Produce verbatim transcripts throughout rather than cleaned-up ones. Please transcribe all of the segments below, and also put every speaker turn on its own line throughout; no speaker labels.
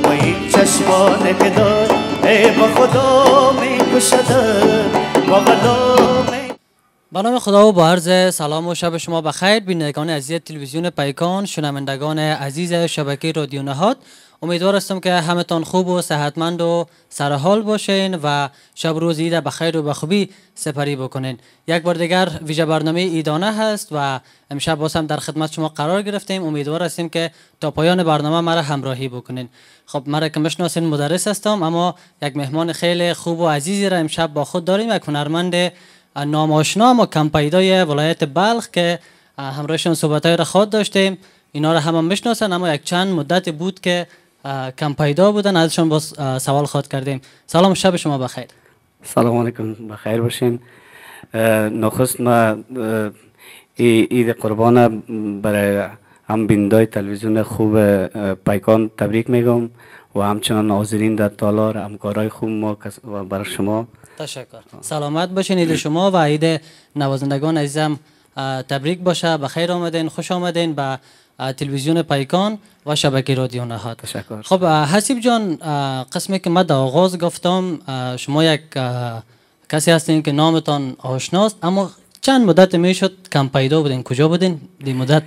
و این چشمان که دار ای با خدا می کشد با خدا می.
به نام خدا و با عرض سلام و شب شما بخیر بینندگان عزیز تلویزیون پیکان، شنوندگان عزیز شبکه رادیو نهاد. امیدوار هستم که همتان خوب و صحتمند و سرحال باشین و شب روز عید بخیر و بخوبی سپری بکنین. یک بار دیگر ویژه برنامه ایدانه هست و امشب باز هم در خدمت شما قرار گرفتیم. امیدوار هستیم که تا پایان برنامه مرا همراهی بکنین. خب مرا که میشناسین مدرس هستم، اما یک مهمان خیلی خوب و عزیزی را امشب با خود داریم، یک هنرمند نام آشنا و کم پیدای ولایت بلخ که همراهشون صحبت‌های را خود داشتیم. اینا را هم میشناسن، اما یک چند مدت بود که کم پیدا بودن، ازشون باز سوال خود کردیم. سلام، شب شما بخیر.
سلام علیکم، بخیر باشین. نخست ما عید قربان برای هم بینندای تلویزیون خوب پیکان تبریک میگم و همچنان حاضرین در تالار، همکارای خوب ما و برای شما
تشکر. سلامت باشین. عید شما و عید نوازندگان عزیزم تبریک باشه. بخیر آمدین، خوش آمدین به تلویزیون پیکان و شبکه رادیو نهاد.
تشکر.
خب حسیب جان، قسمی که من در آغاز گفتم شما یک کسی هستین که نامتان آشناست، اما چند مدت میشد کم پیدا بودین؟ کجا بودین دی مدت؟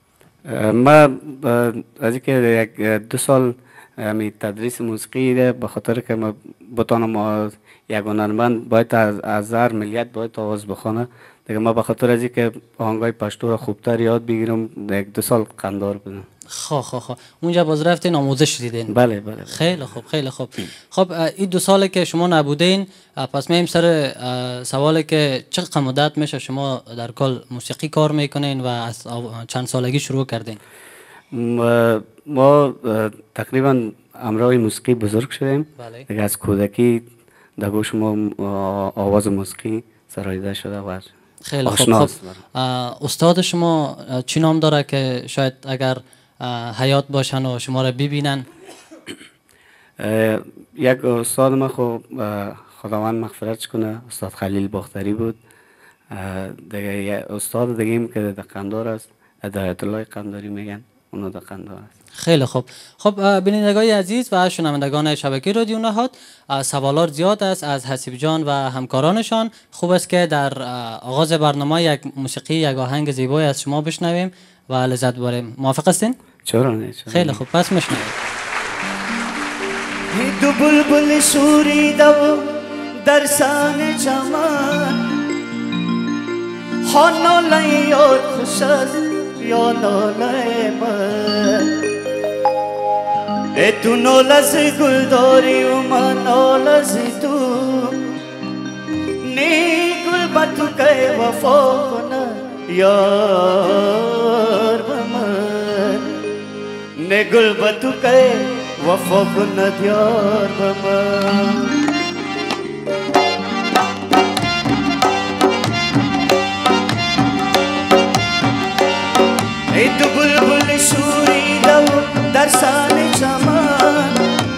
ما از اینکه یک دو سال می تدریس موسیقی به خاطر که ما بتانم یک هنرمند باید از هر ملیت باید آواز بخونه دیگه، ما به خاطر از اینکه آهنگای پشتو را خوبتر یاد بگیرم یک دو سال قندار بودم.
خب خب خب اونجا باز رفتین آموزش دیدین؟
بله بله.
خیلی خوب خیلی خوب. خب این دو ساله که شما نبودین، پس میایم سر سوالی که چقدر مدت میشه شما در کل موسیقی کار میکنین و از چند سالگی شروع کردین؟
ما, ما تقریبا همراه موسیقی بزرگ شدیم.
بله.
دیگه از کودکی در گوش ما آواز موسیقی سراییده شده و
خیلی خوب. خب استاد شما چی نام داره که شاید اگر حیات باشن و شما را ببینن؟
یک استاد ما خب خداوند مغفرت کنه، استاد خلیل باختری بود. دیگه استاد دیگه ایم که در قندار است، هدایت الله قنداری میگن، اونو در قندار است.
خیلی خوب. خب بینندگان عزیز و شنوندگان شبکه رادیو نهاد، سوالات زیاد است از حسیب جان و همکارانشان. خوب است که در آغاز برنامه یک موسیقی، یک آهنگ زیبای از شما بشنویم و لذت ببریم. موافق هستین؟
چرا نه؟
خیلی خوب، پس میشنویم.
دو بلبل شوریده و در سان چمن، ها ناله یاد خوش است یا ناله من. ای تو ناله از گل داری و من ناله از تو، نی گل با تو که وفا کنه یار با من، نی گل با تو که وفا کنه یار با من. ای تو بلبل شوریده و در سان چمن،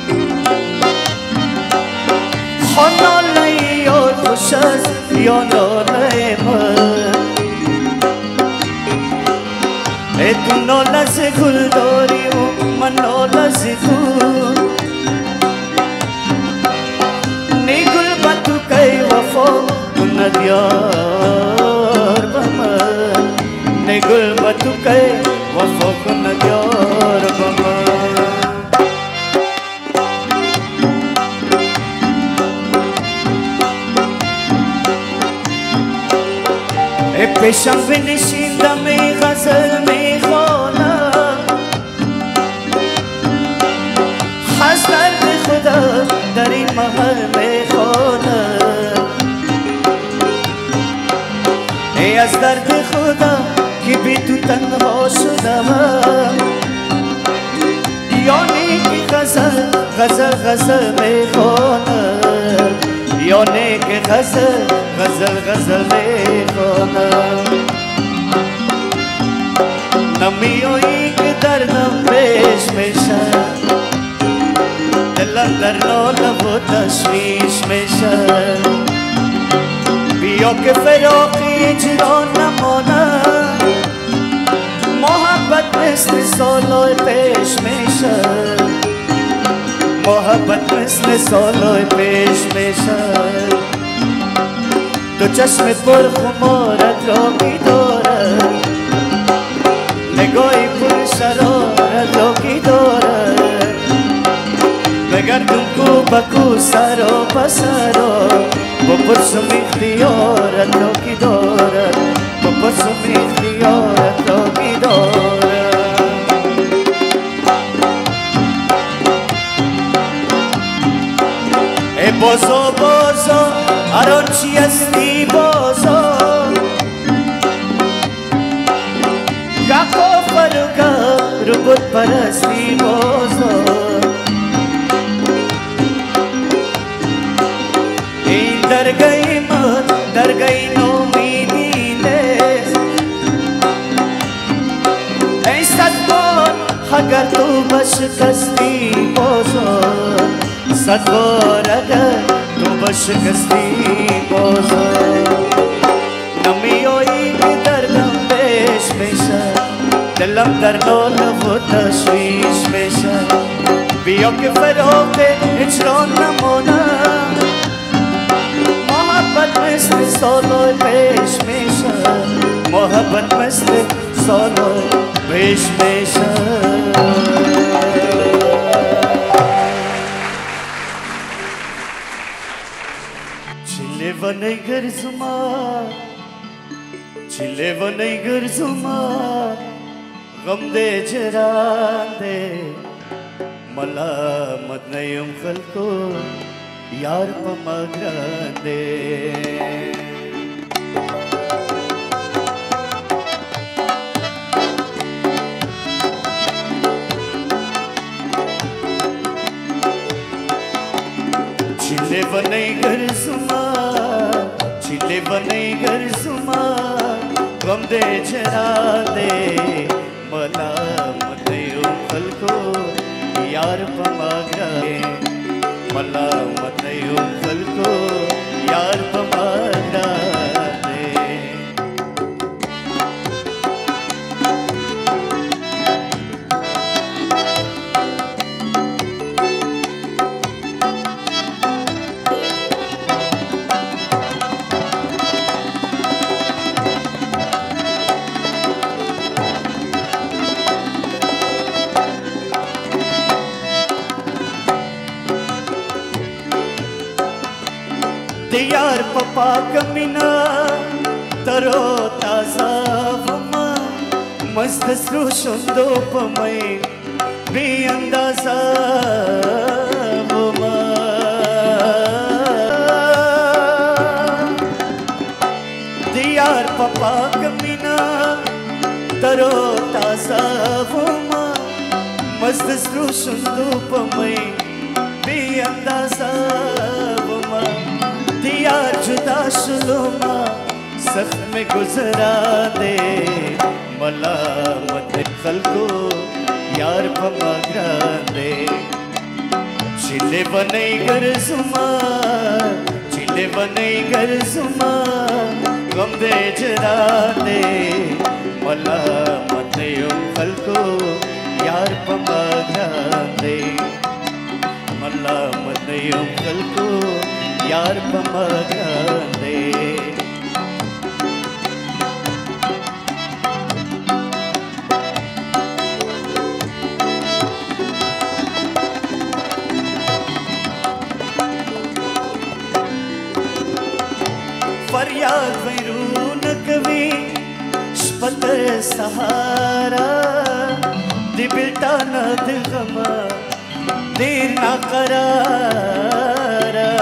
ها ناله یار خوش است یا ناله من. ای تو ناله از گل داری و من ناله از تو، نی گل با تو که وفا کند یار با من، نی گل با تو که وفا کند یار با من. ای پیشم بنشیندم ای غزل میخوانم، از درد خدا در این محل میخوانم. ای از درد خدا که بی تو تنها شدم، یعنی که غزل غزل غزل میخوانم، یعنی که غزل غزل غزل میخوانم. نمیایی که دردم پیش میشه، دلم در ناله و تشویش میشه. بیا که فراقی جران نمانه، محبت مثل سالای پیش میشه. मोहब्बत مثل سالای پیش میشد تو چشم پر خمارت را می‌دارد نگاهی پر شرارت را کی دارد بگردم کو بکو سرا بسرا بپرسم اختیارت را کی دارد بپرسم اختیارت را کی دارد ای بازا بازا هر آنچی هستی بازا که کافر و که رو بود پرستی بازا این درگاه من درگاه نومیدی نیست ای صد بار اگر تو بشکستی بازا صد بار اگر تو بشکستی بازا نمیایی که دردم پیش میشه دلم در نال و تشویش میشه بیا که فراق هجران نمانم محبت مثل سالای پیش میشه محبت مثل سالای پیش میشه چله و نیگر زما چله و نیگر زما غم دے جران دے ملامت نیم خلکو یار پا مگران دے چلے بنائی گر زما چلے بنائی گر زما غم دے جران دے ملامت نیم خلکو یار پا مگران ملامت نیم خلکو یار پا مگران دے دیار پپا کمینا ترو تازا وما مست سرو شندو پمائی بی اندازا وما دیار پپا کمینا ترو تازا وما مست سرو شندو پمائی بی اندازا وما دیار جدا شلوما سخت میں گزرا دے ملامت خلکو یار پا مگران دے چلے بنائی گر زما چلے بنائی گر زما غم دے جرا دے ملامت خلکو یار پا مگران دے ملامت خلکو یار پا مگران دے فریاد ویرون کبھی شپتر سہارا دی بلٹانا دی غما دیر نا قرارا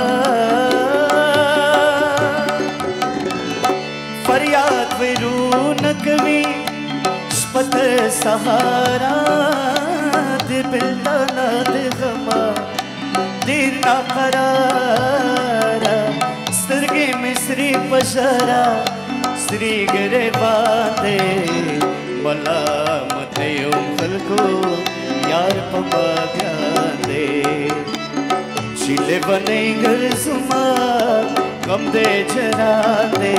فریاد ویرون کبھی شپتر سہارا دی بلٹانا دی غما دیر نا قرارا سترگی مصری پشارا سری گرے باندے ملامت یم خلکو یار پا مگران دے چلے بنائی گر زما غم دے جران دے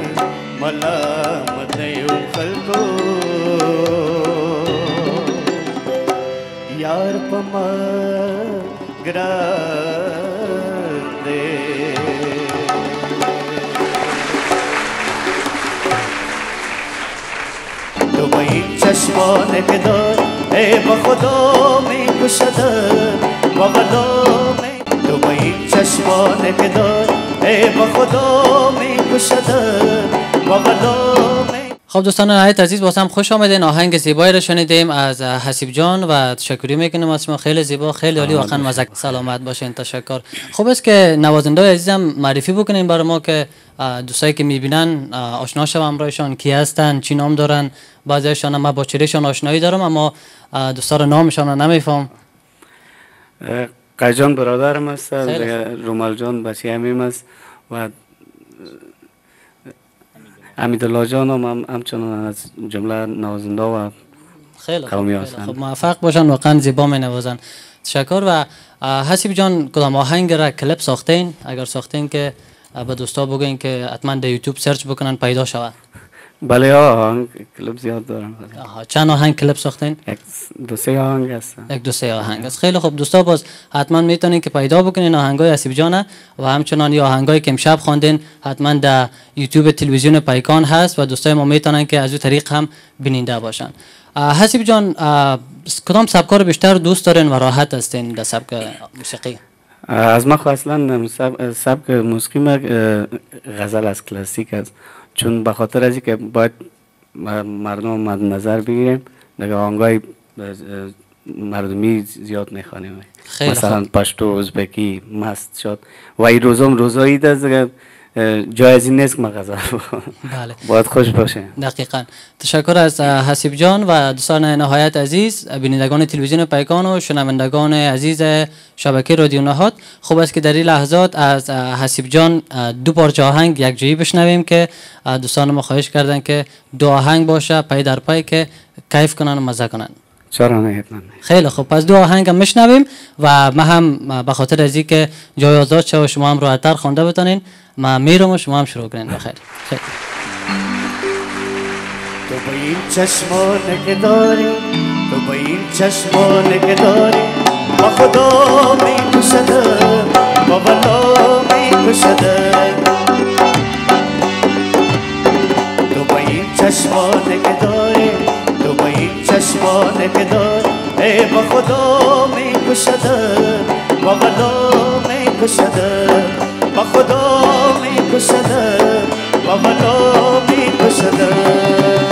ملامت یم خلکو یار پا مگران grande. تو با این چشمانه که دار ای با خدا می کشدم با بلا می تو با این چشمانه که دار ای با خدا می کشدم با بلا می.
خب دوستان نهایت عزیز باز هم خوش آمدین. آهنگ زیبایی رو شنیدیم از حسیب جان و تشکری میکنیم از شما. خیلی زیبا، خیلی عالی، واقعا مزه. سلامت باشین. تشکر. خوب است که نوازنده عزیزم معرفی بکنین برای ما که دوستایی که میبینن آشنا شوم امرایشان کی هستن، چی نام دارن. بعضیشان ما با چهرهشان آشنایی دارم اما دوستا رو نامشان رو نمیفهم.
قیجان برادرم است، رومال جان بچه همیم است و امیدالله جان هم همچنان از جمله نوازنده و
خیلی
قومی
خوب.
هستند.
خب موفق باشن، واقعا زیبا می نوازن. تشکر. و حسیب جان کدام آهنگ را کلیپ ساختین؟ اگر ساختین که به دوستا بگین که حتما در یوتیوب سرچ بکنن پیدا شود.
بله آهنگ کلیپ زیاد دارم.
آها، چند آهنگ کلیپ ساختین؟
یک دو سه آهنگ هست.
یک دو سه آهنگ است. خیلی خوب دوستا، باز حتما میتونین که پیدا بکنین آهنگای حسیب جان و همچنان یا آهنگایی که امشب خواندین حتما در یوتیوب تلویزیون پیکان هست و دوستای ما میتونن که از اون طریق هم بیننده باشن. حسیب جان کدام سبکا رو بیشتر دوست دارین و راحت هستین در سبک موسیقی؟
از ما اصلا سبک موسیقی ما غزل از کلاسیک است، چون به خاطر از اینکه باید مردم مد نظر بگیریم دیگه آهنگای مردمی زیاد میخوانیم، مثلا پشتو، ازبکی، مست شد و این روزم روزایی دست جای از این نیست که ما غزل
بله
باید خوش باشه.
دقیقاً. تشکر از حسیب جان و دوستان نهایت عزیز بینندگان تلویزیون پیکان و شنوندگان عزیز شبکه رادیو نهاد. خوب است که در این لحظات از حسیب جان دو پارچه آهنگ یک جایی بشنویم که دوستان ما خواهش کردن که دو آهنگ باشه پای در پای که کیف کنن و مزه کنن.
چرا نه؟ حتما.
خیلی خوب، پس دو آهنگ هم میشنویم و ما هم به خاطر از اینکه جای آزاد شه و شما هم راحت‌تر خوانده بتونین ما میرم و شما هم شروع کنین. بخیر. خیلی
تو با این چشمانه که داری تو با این چشمانه که داری با خدا می کشدم با بلا می کشدم تو با این چشمانه که داری تو با این چشمانه که داری ای با خدا می کشدم با بلا می کشدم با خدا می کشدم با بلا می کشدم.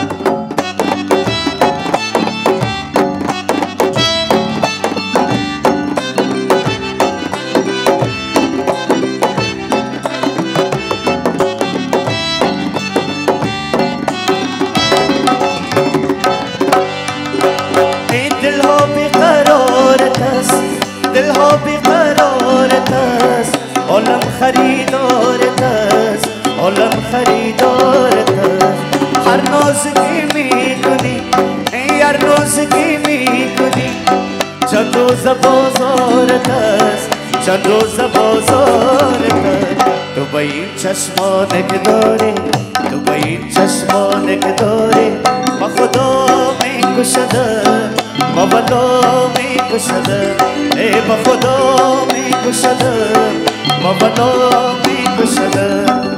عالم خریدارت است عالم خریدارت است هر نازکی میکنی ای هر نازکی میکنی چند روز بازارت است چند روز بازارت است تو با این چشمانه که داری تو با این چشمانه که داری با خدا میکشدم با بلا میکشدم ای با خدا میکشدم با بلا میکشدم.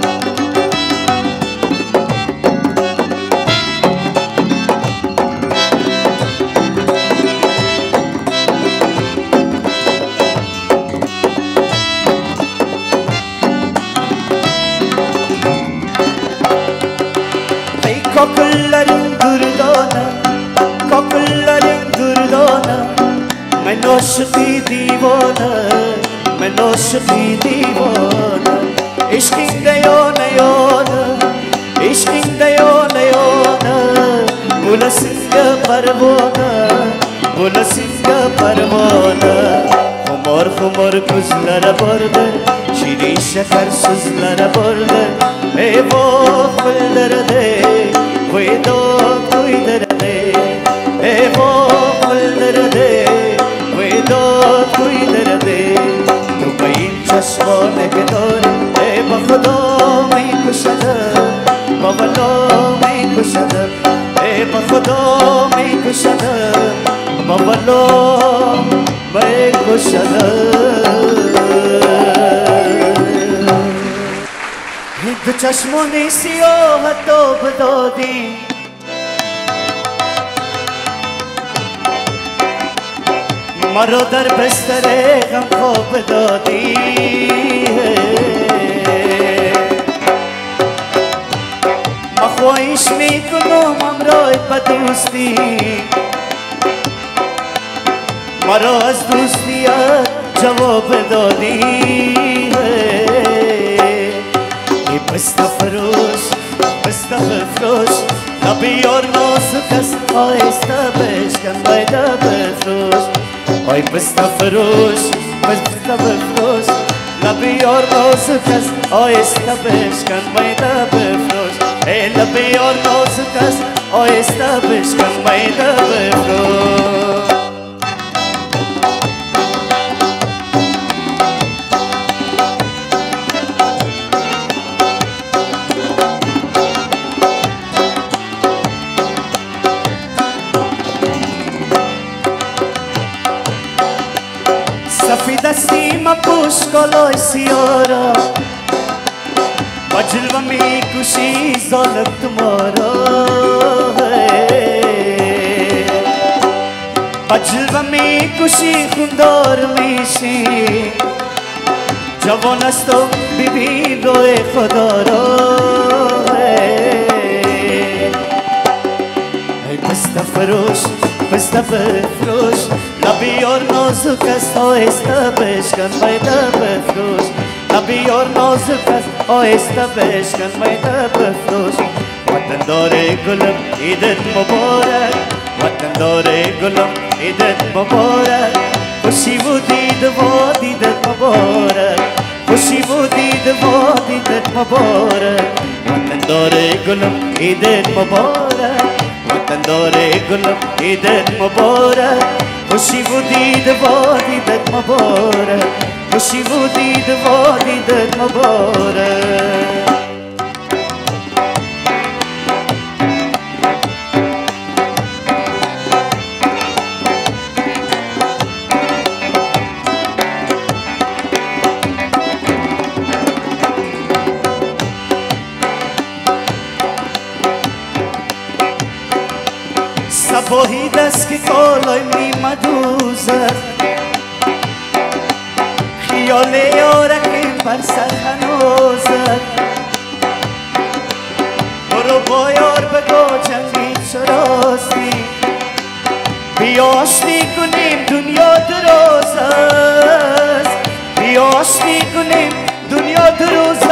ای kakılların durdana kakılların durdana من عاشقی دیوانه من عاشقی دیوانه عشقین دیانه یانه عشقین دیانه یانه گل سنگ پروانه گل سنگ پروانه خمار خمار کزلره برده شیرین شکر سوزلره برده ای باخ بلدرده وی داد کوی درده ای باخ بلدرده وی داد کوی درده تو با این چشمانه که داری ای با خدا می کشدم با بلا می کشدم ای با خدا می کشدم با بلا می دو چشمانی سیاه تو بدادی مرا در بستر غم خواب دادی ما خواهش میکنم امرای بدوستی مرا از دوستیت جواب دادی ای پسته فروش پسته بفروش لبی یار نازک است آهسته بشکن میده بفروش ای پسته فروش پسته بفروش لبی یار نازک است آهسته بشکن میده بفروش ای لبی یار نازک است آهسته بشکن میده بفروش دستی ما پوش کلای سیارا با جلوه می کشی ظالم تمارا با جلوه می کشی خوندار میشی جوان است و ببین روی خدا را ای پسته فروش پسته بفروش لبی یار نازک است آهسته بشکن میده بفروش لبی یار نازک است آهسته بشکن میده بفروش وطن داره گلم عیدت مبارک وطن داره گلم عیدت مبارک خوشی و دید و دیدت مبارک خوشی و دید و دیدت مبارک وطن داره گلم عیدت مبارک وطن داره گلم عیدت مبارک خوشی و دید و دیدت مبارک خوشی و دید و دیدت مبارک صباحی دست که کالای می مدوزد خیال یارکیم بر سر هنوزد برو با یار بگو جنگی چراستی بیا آشتی کنیم دنیا دراز است بیا آشتی کنیم دنیا دراز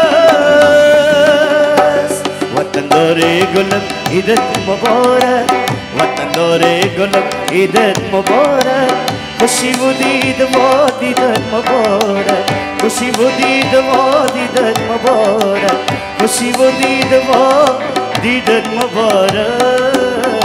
است وطن داره گلم عیدت مبارک وطن داره گلم عیدت مبارک خوشی و دید و دیدت مبارک خوشی و دید و دیدت مبارک خوشی و دید و دیدت مبارک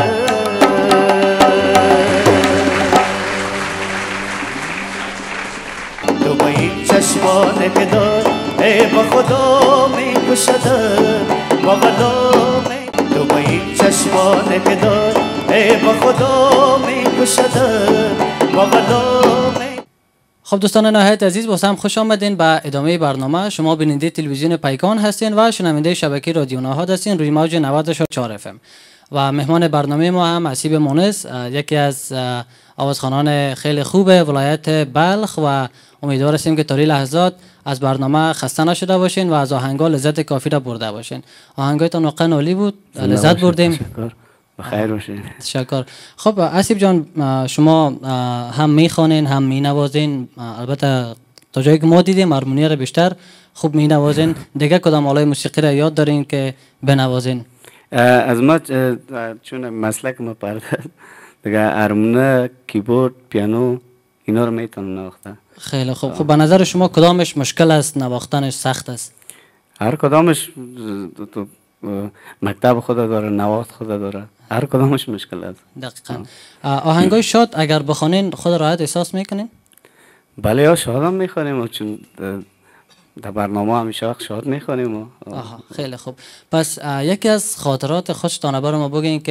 تو با این چشمانه که دار ای با خدا می کشدم با خدا می تو با این چشمانه که دار ای با خدا می کشدم با خدا می.
خب دوستان نهایت عزیز با هم خوش آمدین به ادامه برنامه. شما بیننده تلویزیون پیکان هستین و شنونده شبکه رادیو نهاد هستین روی موج نود و چهار اف ام و مهمان برنامه ما هم حسیب مونس، یکی از آوازخوانان خیلی خوب ولایت بلخ و امیدوار هستیم که تا لحظات از برنامه خسته نشده باشین و از آهنگا لذت کافی را برده باشین. آهنگایتان واقعا عالی بود، لذت بردیم.
بخیر باشین.
تشکر. خب حسیب جان، شما هم میخوانین هم مینوازین، البته تا جایی که ما دیدیم هارمونی را بیشتر خوب مینوازین. دیگه کدام آلای موسیقی را یاد دارین که بنوازین؟
از ما چون مسلک ما پرده دیگه هارمونی، کیبورد، پیانو اینا رو میتونم نواختن.
خیلی خوب. خب به نظر شما کدامش مشکل است، نواختنش سخت است؟
هر کدامش تو مکتب خود داره، نواخت خود داره، هر کدامش مشکل است.
دقیقاً. آهنگای شاد اگر بخونین خود راحت احساس میکنین؟
بله، یا شاد هم میخونیم چون در برنامه همیشه وقت شاد میخونیم.
آها، خیلی خوب. پس یکی از خاطرات خوشتان برای ما بگین که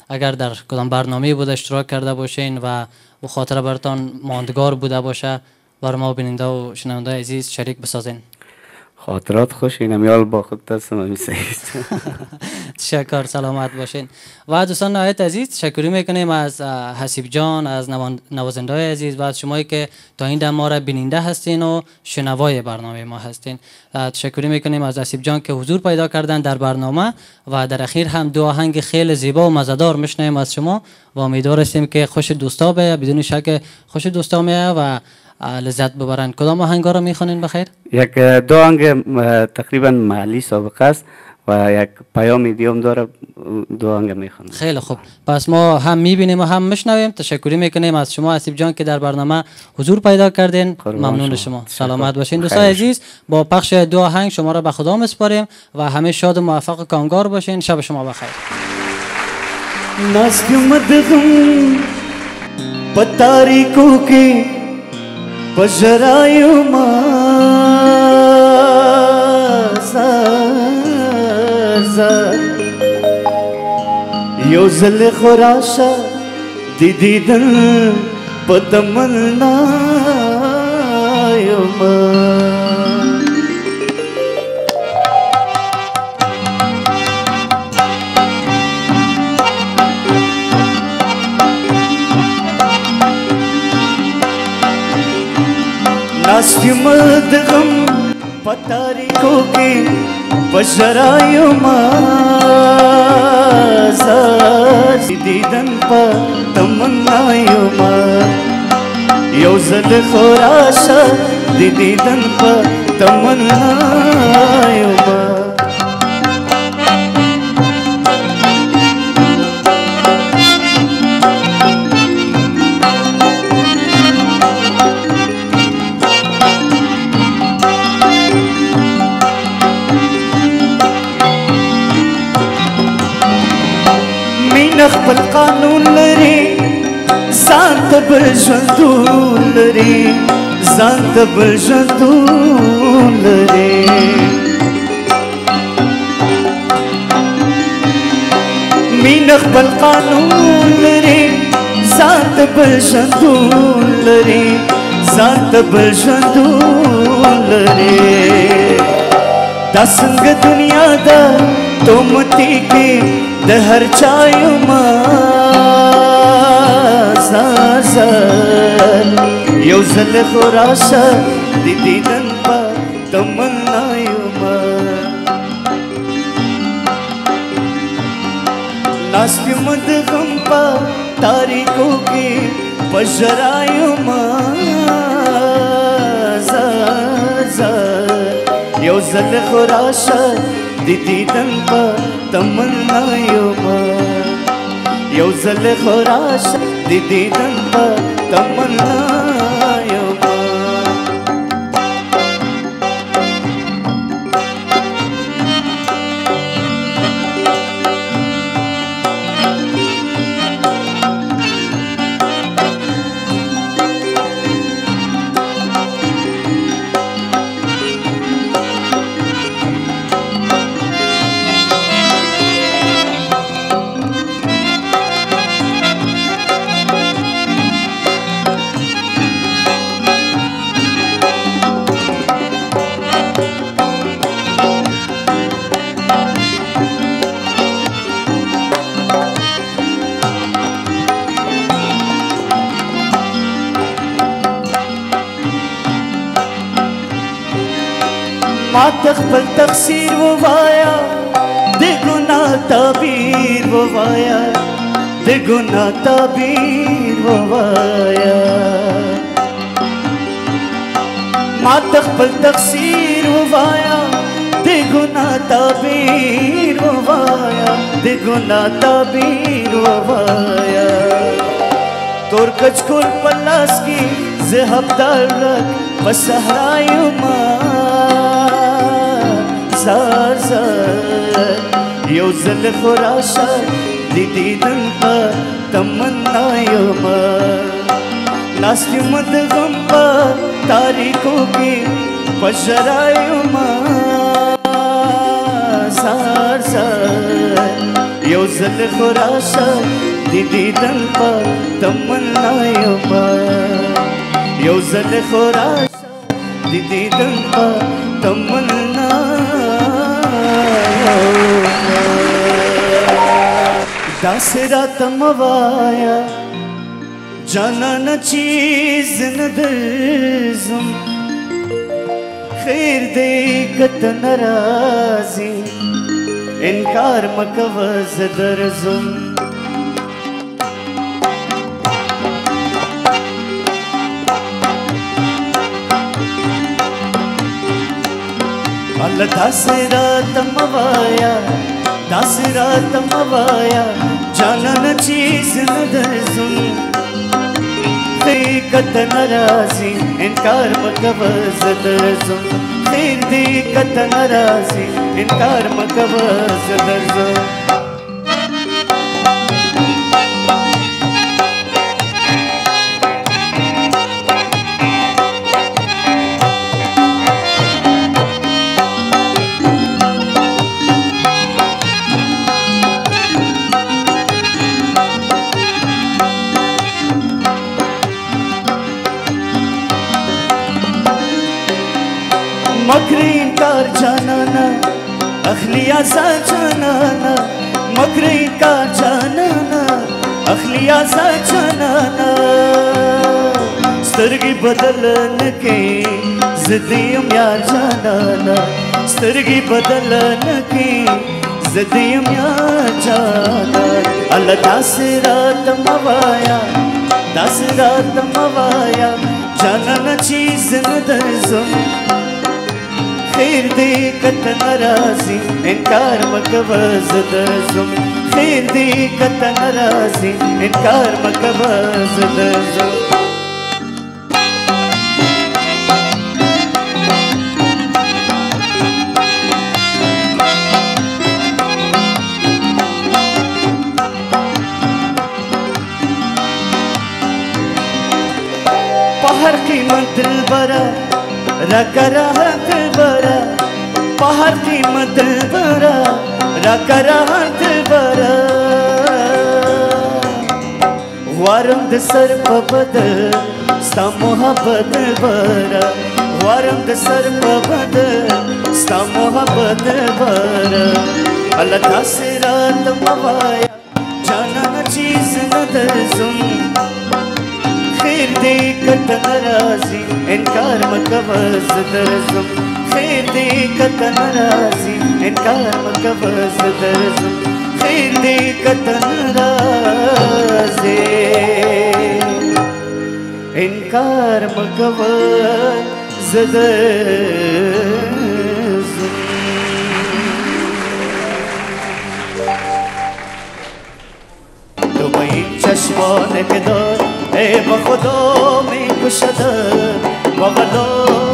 اگر در کدام برنامه بود اشتراک کرده باشین و و خاطره برتان ماندگار بوده باشه بر ما بیننده و شنونده عزیز شریک بسازین.
خاطرات خوش اینم یال با خود دستم میسید.
تشکر، سلامت باشین. و دوستان نهایت عزیز تشکری میکنیم از حسیب جان، از نوازنده های عزیز و از شمایی که تا این دم ما را بیننده هستین و شنوای برنامه ما هستین. تشکری میکنیم از حسیب جان که حضور پیدا کردن در برنامه و در اخیر هم دو آهنگ خیلی زیبا و مزه‌دار میشنویم از شما و امیدوار هستیم که خوش دوستا به بدون شک خوش دوستا میه و لذت ببرن. کدام آهنگا رو میخونین بخیر؟
یک دو آهنگ تقریبا محلی سابقه است و یک پیام دیوم داره، دو آهنگ میخونم.
خیلی خوب، پس ما هم میبینیم و هم میشنویم. تشکری میکنیم از شما حسیب جان که در برنامه حضور پیدا کردین. ممنون شما. سلامت باشین دوستان عزیز. با پخش دو آهنگ شما را به خدا میسپاریم و همه شاد و موفق و کامگار باشین. شب شما بخیر.
ناسکمدغم پتاریکو کی بجرایو ما زار زار یو زل خوراشا دی دیدن پتمنا یو ما ناستی مدغم پتاریکو کی بجرایو ما زار دیدن پا تمنایو ما یو زل خوراشا دی دیدن پا تمنایو ما خپل قانون لري ځان ته بل ژوندون لري ځان ته بل ژوندون لري مینه خپل قانون لري ځان ته بل ژوندون لري ځان ته بل ژوندون لري دا څنګه دنیا ده تومتي کې د هر چایو ما زار زار یو زل خوراشا دی دیدن پا تمنایو ما ناستی مدغم پا تاریکو کی پجرایو ما زار زار یو زل خوراشا دی دیدن پا تمنایو ما یو زل خوراش دی دیدن پا تمنایو ما ما تخبل تقصیر ووایا د ګناه تعبیر ووایا د ګناه تعبیر ووایا ما تخبل تقصیر ووایا د ګناه تعبیر ووایا د ګناه تعبیر ووایا تور کچکول پلاس کی زهب دار بسهرایو ما زار زار یو زل خوراشا دی دیدن پا تمنایو ما ناستی مدغم پا تاریکو کی پجرایو ما زار زار یو زل خوراشا دی دیدن پا تمنا یما یو زل خوراشا دی دیدن پا تمنا داسرا تموایا جانا نا چیز ندرزم خیر دے کت نرازی انکار مکوز درزم اللہ داسرا تموایا داسرا تموایا جانا نا چیز ندرزم کت نرازی انکار مکوز درزم خیر دی کت نرازی انکار مکوز درزم مکری کار جانانا اخلی آزا جانانا مکری کار جانانا اخلی آزا جانانا سترگی بدلن کے زدیم یار جانانا سترگی بدلن کے زدیم یار جانانا اللہ داسرات موایا داسرات موایا جانانا چیز ندرزم خیر دی کت نرازی انکار مکوز درزم خیر دی کت نرازی انکار مکوز درزم پہر قیمت دل برا رکا رہا دل برا پہر قیمت دل برا رکا رہا دل برا غوارم د سر پا بدل ستا محبت دل برا غوارم د سر پا بدل ستا محبت دل برا اللہ تاثرات موایا جانا نا چیز ندرزم خیر دی کت نرازی انکار مکوز درزم خیر دی کت نرازی انکار مکوز درزم خیر دی کت نرازی انکار مکوز درزم تو بین چشمان که دار ای با خدا می کشد با غلا